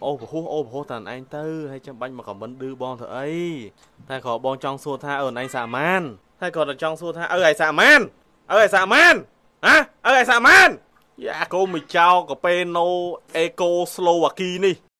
អូបហូតានឯងទៅហើយចាំបាញ់មកខមមិនឌឺបងធ្វើអីតែក៏បងចង់សួរថាអូនឯងសាមញ្ញតែក៏ចង់សួរថាឯងសាមញ្ញឯងសាមញ្ញហ៎ឯងសាមញ្ញយ៉ាកូនមួយចោកាពេណូអេកូស្លូវ៉ាគីនេះ